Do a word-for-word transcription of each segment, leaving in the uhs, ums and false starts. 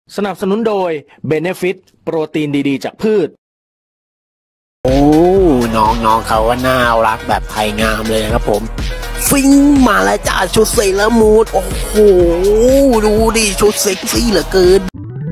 สนับสนุนโดย Benefit โปรตีนดีๆจากพืชโอ้น้องๆเขาว่าน่ารักแบบไทยงามเลยนะครับผมฟิงมาแล้วจ้าชุดเซเลอร์มูดโอ้โหดูดิชุดเซ็กซี่เหลือเกิน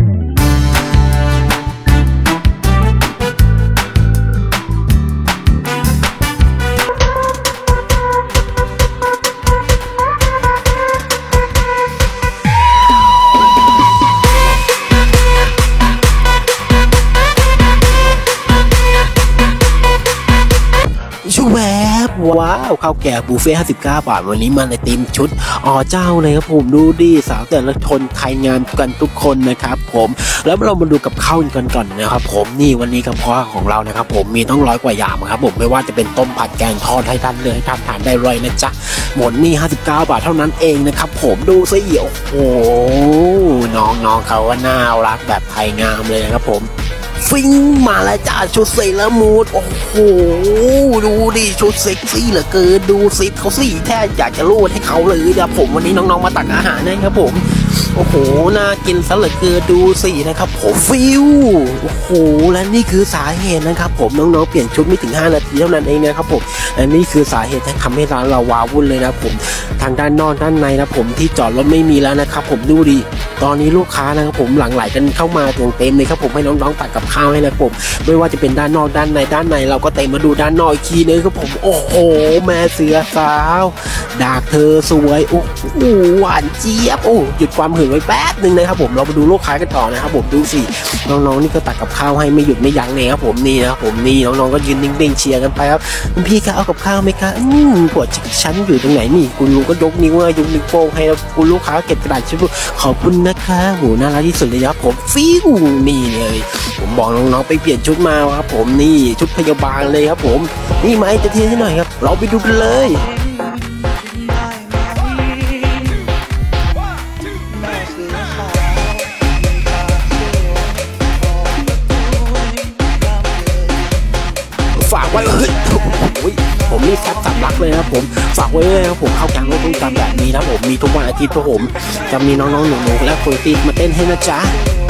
ชูแวบว้าวข้าวแกงบุฟเฟ่ห้าสิบเก้าบาทวันนี้มาในธีมชุดอ๋อเจ้าเลยครับผมดูดิสาวแต่ละคนไทยงานกันทุกคนนะครับผมแล้วเรามาดูกับข้าวกันก่อนนะครับผมนี่วันนี้กระเพาะของเรานะครับผมมีต้องร้อยกว่าอย่างครับผมไม่ว่าจะเป็นต้มผัดแกงทอดให้ท่านเลยทำทานได้เลยนะจ๊ะหมดนี่ห้าสิบเก้าบาทเท่านั้นเองนะครับผมดูสิโอ้โหน้องๆเขาว่าน่ารักแบบไทยงามเลยนะครับผมฟิงมาแล้วจ้าชุดเซเลอร์มูดโอ้โหดูดิชุดเซ็กซี่เหลือเกินดูสิเขาสิแค่อยากจะรูดให้เขาเลยนะผมวันนี้น้องๆมาตักอาหารนะครับผมโอ้โหน่ากินซะเหลือเกินดูสินะครับผมฟิวโอ้โหและนี่คือสาเหตุนะครับผมน้องๆเปลี่ยนชุดไม่ถึงห้านาทีเท่านั้นเองนะครับผมและนี่คือสาเหตุที่ทำให้ร้านเราว้าวุ่นเลยนะผมทางด้านนอกด้านในนะผมที่จอดรถไม่มีแล้วนะครับผมดูดิตอนนี้ลูกค้านะครับผมหลั่งไหลกันเข้ามาเต็มเต็มเลยครับผมให้น้องๆตักกับข้าวให้นะผมไม่ว่าจะเป็นด้านนอกด้านในด้านในเราก็เต็มมาดูด้านนอกอีกทีนึงครับผมโอ้โหแม่เสือสาวดากเธอสวยโอ้โหหวานเจี๊ยบโอ้หยุดความหึงไว้แป๊บนึงนะครับผมเรามาดูลูกค้ากันต่อนะครับผมดูสิน้องๆนี่ก็ตักกับข้าวให้ไม่หยุดไม่ยั้งเลยครับผมนี่นะครับผมนี่น้องๆก็ยืนนิ่งๆเชียร์กันไปครับคุณพี่คะเอากับข้าวไหมคะอืมปวดชั้นอยู่ตรงไหนนี่คุณลุงก็ยกนิ้วยกนิ้วโป้งให้คุณลูกค้าเก็บกระดาษชิบขอบคุณนะคะโหน่ารักที่สุดเลยครับผมฟิวนี่เลยผมบอกน้องๆไปเปลี่ยนชุดมาครับผมนี่ชุดพยาบาลเลยครับผมนี่มาจะเทียนให้หน่อยครับเราไปดูกันเลยฝากไว้เฮ้ยผมนี่แซ่บสำลักเลยนะผมฝากไว้เลยครับผมเข้าแกงรถตุ้งตามแบบนี้นะผมมีทุกวันอาทิตย์ครับผมจะมีน้องๆหนูๆและคนตีมาเต้นให้นะจ๊ะ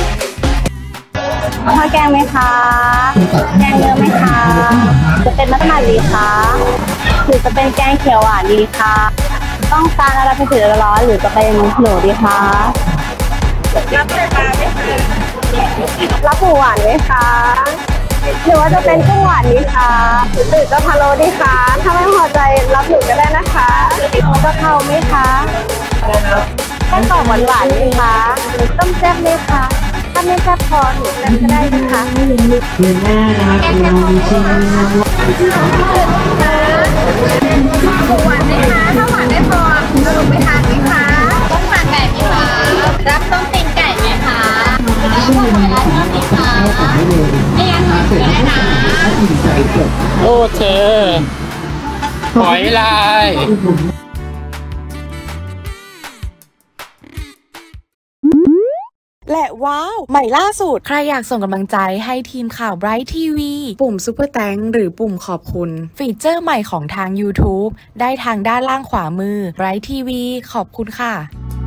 ข้าวแกงไหมคะแกงเนื้อไหมคะจะเป็นมัสมั่นดีคะหรือจะเป็นแกงเขียวหวานดีคะต้องการอะไรเป็นสีร้อนหรือจะเป็นหนูดีคะรับไฟฟ้าไหมคะรับหมูหวานไหมคะหรือว่าจะเป็นกุ้งหวานดีคะหรือจะพะโล้ดีคะถ้าไม่พอใจรับหนูก็ได้นะคะกะเพราไหมคะแป้งกรอบหวานๆไหมคะต้มแซ่บไหมคะถ้าไม่แซ่บพอหนูแซ่บก็ได้นะคะแกงแซ่บพอไหมคะหมูหวานไหมคะถ้าหวานไม่พอหนูไม่ทานไหมคะต้มหวานไก่ไหมคะรับต้มตีนไก่ไหมคะรับต้มไก่ไหมคะไม่งั้นหนูก็ได้นะโอ้เธอหอยลายและว้าวใหม่ล่าสุดใครอยากส่งกำลังใจให้ทีมข่าว Bright ที วี ปุ่ม Super Thanks หรือปุ่มขอบคุณฟีเจอร์ใหม่ของทาง YouTube ได้ทางด้านล่างขวามือ Bright ที วี ขอบคุณค่ะ